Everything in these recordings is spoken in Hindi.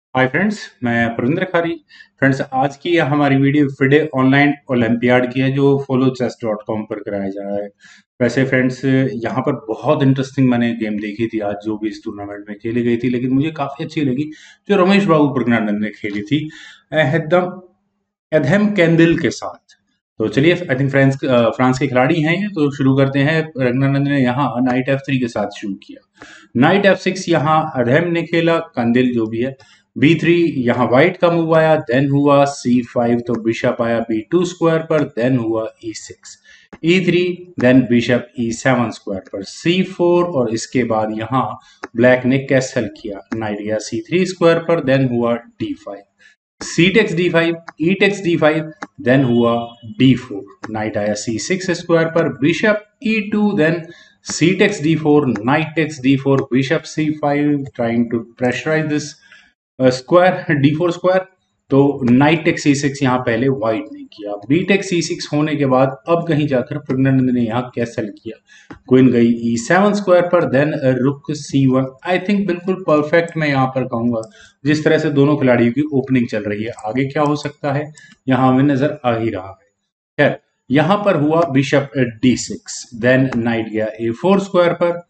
हाय फ्रेंड्स, मैं प्रविंद्र खारी। फ्रेंड्स, आज की यह हमारी वीडियो फिडे ऑनलाइन ओलंपियाड की है जो follochess.com पर कराया जा रहा है। वैसे फ्रेंड्स, यहाँ पर बहुत इंटरेस्टिंग मैंने गेम देखी थी आज जो भी इस टूर्नामेंट में खेली गई थी, लेकिन मुझे काफी अच्छी लगी जो रमेश बाबू प्रज्ञानंद ने खेली थी एहदम एधम कैंडिल के साथ। तो चलिए, आई थिंक फ्रांस के खिलाड़ी हैं ये, तो शुरू करते हैं। प्रज्ञानंद ने यहाँ नाइट F3 के साथ शुरू किया। नाइट F6 यहाँ अधेम ने खेला, कंदिल जो भी है। B3 यहाँ व्हाइट का मूव आया, देन हुआ C5, तो बिशप आया B2 स्क्वायर पर, देन हुआ E6, E3, then bishop E7 square पर, C4, और इसके बाद यहाँ ब्लैक ने कैसल किया, नाइट गया C3 स्क्वायर पर, देन हुआ D5, C takes D5, E takes D5, then हुआ D4, नाइट आया C6 स्क्वायर पर, bishop E2, then C takes D4, knight takes D4, bishop C5, trying to pressurise this square D4 square. तो नाइट टेक्स C6 यहाँ पहले व्हाइट ने किया, बी टेक्स C6 होने के बाद अब कहीं जाकर प्रज्ञानंद ने यहाँ कैसल किया, क्वीन गई E7 स्क्वायर पर, देन रुक C1। आई थिंक बिल्कुल परफेक्ट मैं यहाँ पर कहूंगा जिस तरह से दोनों खिलाड़ियों की ओपनिंग चल रही है। आगे क्या हो सकता है यहाँ हमें नजर आ ही रहा है। खैर, यहाँ पर हुआ बिशप D6, देन नाइट गया A4 स्क्वायर पर,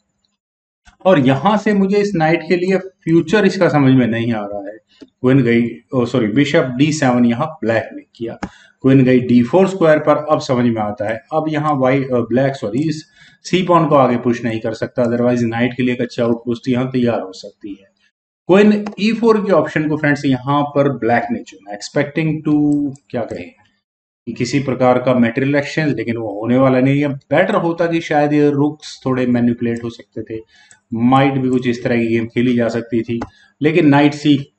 और यहां से मुझे इस नाइट के लिए फ्यूचर इसका समझ में नहीं आ रहा है। क्वीन गई, सॉरी, बिशप D7 यहाँ ब्लैक ने किया, क्वीन गई D4 स्क्वायर पर, अब समझ में आता है। अब यहाँ वाई ब्लैक, सॉरी, इस सी पॉन को आगे पुश नहीं कर सकता, अदरवाइज नाइट के लिए एक अच्छा आउटपोस्ट यहाँ तैयार हो सकती है। क्वीन E4 के ऑप्शन को फ्रेंड्स यहाँ पर ब्लैक ने चुना, एक्सपेक्टिंग टू, क्या कहें, कि किसी प्रकार का मेटेरियल एक्सचेंज, लेकिन वो होने वाला नहीं है। बेटर होता कि शायद ये रुक्स थोड़े मैनिपुलेट हो सकते थे, माइट भी कुछ इस तरह की गेम खेली जा सकती थी, लेकिन नाइट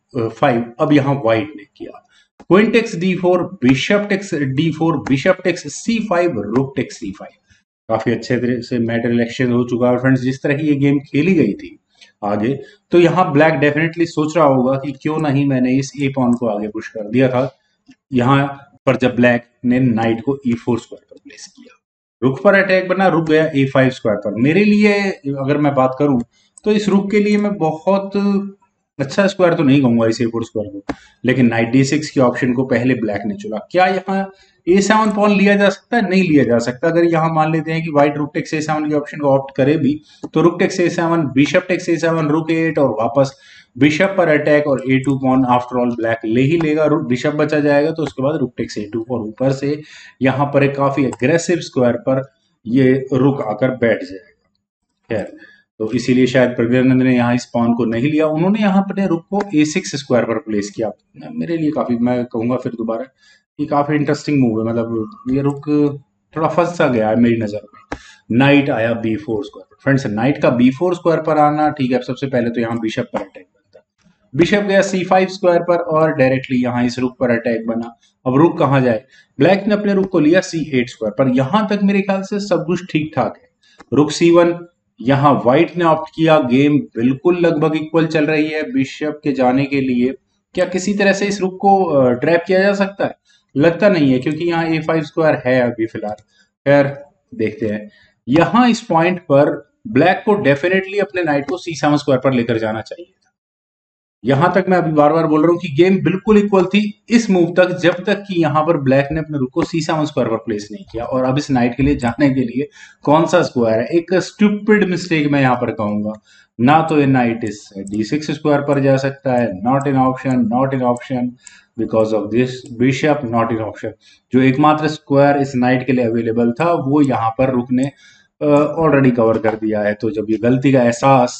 C5 अब यहाँ व्हाइट ने किया, queen takes D4, bishop takes D4, bishop takes C5, rook takes C5। काफी अच्छे तरह से मेटेरियल एक्सचेंज हो चुका है फ्रेंड्स। जिस तरह की ये गेम खेली गई थी आगे, तो यहाँ ब्लैक डेफिनेटली सोच रहा होगा कि क्यों नहीं मैंने इस ए पॉन को आगे पुश कर दिया था। यहाँ पर जब ब्लैक ने नाइट को E4 स्क्वायर पर प्लेस किया, रुक पर अटैक बना, रुक गया A5 स्क्वायर पर। मेरे लिए अगर मैं बात करूं तो इस रुक के लिए मैं बहुत अच्छा स्क्वायर तो नहीं कहूंगा इस A4 स्क्वायर को, लेकिन नाइट D6 के ऑप्शन को पहले ब्लैक ने चुना। क्या यहाँ A7 पॉन लिया जा सकता है? नहीं लिया जा सकता। अगर यहाँ मान लेते हैं कि व्हाइट रुक टेक्स A7 के ऑप्शन को ऑप्ट करे भी, तो rook takes A7, bishop takes A7, रुक A8 और वापस बिशप पर अटैक, और A2 pawn after all black ले ही लेगा, बिशप बचा जाएगा, तो उसके बाद रुक टेक्स A2, और ऊपर से यहाँ पर एक काफी अग्रेसिव स्क्वायर पर ये रुक आकर बैठ जाएगा। खैर, तो इसीलिए शायद प्रज्ञानंद ने यहाँ इस पॉन को नहीं लिया, उन्होंने यहाँ अपने रुक को A6 स्क्वायर पर प्लेस किया। मेरे लिए काफी, मैं कहूंगा फिर दोबारा, ये काफी इंटरेस्टिंग मूव है। मतलब ये रुक थोड़ा फंस सा गया है मेरी नजर में। नाइट आया B4 स्क्वायर पर। फ्रेंड्स, नाइट का B4 स्क्वायर पर आना ठीक है। सबसे पहले तो यहाँ बिशप पर अटैक बनता, बिशप गया C5 स्क्वायर पर, और डायरेक्टली यहाँ इस रुक पर अटैक बना। अब रुक कहाँ जाए? ब्लैक ने अपने रुक को लिया C8 स्क्वायर पर। यहां तक मेरे ख्याल से सब कुछ ठीक ठाक है। रुक C1, यहाँ व्हाइट ने ऑप्ट किया, गेम बिल्कुल लगभग इक्वल चल रही है बिशप के जाने के लिए। क्या किसी तरह से इस रुक को ट्रैप किया जा सकता है? लगता नहीं है, क्योंकि यहाँ A5 स्क्वायर है अभी फिलहाल। खैर, देखते हैं। यहाँ इस पॉइंट पर ब्लैक को डेफिनेटली अपने नाइट को C7 स्क्वायर पर लेकर जाना चाहिए। यहां तक मैं अभी बार बार बोल रहा हूं कि गेम बिल्कुल इक्वल थी इस मूव तक, जब तक कि यहां पर ब्लैक ने अपने रुक को C7 स्क्वायर पर प्लेस नहीं किया। और अब इस नाइट के लिए जाने के लिए कौन सा स्क्वायर है? एक स्टूपिड मिस्टेक मैं यहां पर कहूंगा। ना तो ये नाइट इस D6 स्क्वायर पर जा सकता है, not in option, not in option, because of this bishop, not in option. जो एकमात्र स्क्वायर इस नाइट के लिए अवेलेबल था वो यहाँ पर रुक ने ऑलरेडी कवर कर दिया है। तो जब ये गलती का एहसास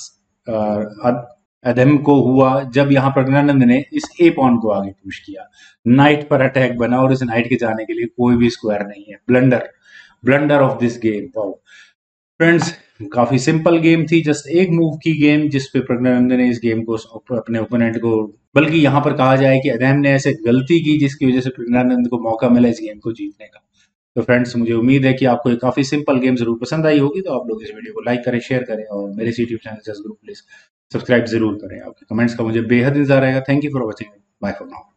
अधम को हुआ, जब यहाँ प्रज्ञानंद ने इस ए पॉन को आगे पुश किया, नाइट पर अटैक बना, और इस नाइट के जाने के लिए कोई भी स्क्वायर नहीं है। Blunder, blunder of this game. Wow friends, काफी सिंपल गेम थी, जस्ट एक मूव की गेम, जिसपे प्रज्ञानंद ने इस गेम को अपने ओपोनेंट को, बल्कि यहाँ पर कहा जाए कि अधम ने ऐसे गलती की जिसकी वजह से प्रज्ञानंद को मौका मिला इस गेम को जीतने का। तो फ्रेंड्स, मुझे उम्मीद है कि आपको ये काफी सिंपल गेम जरूर पसंद आई होगी। तो आप लोग इस वीडियो को लाइक करें, शेयर करें, और मेरे YouTube channel chess group please subscribe जरूर करें। आपके कमेंट्स का मुझे बेहद इंतजार रहेगा। Thank you for watching, bye for now.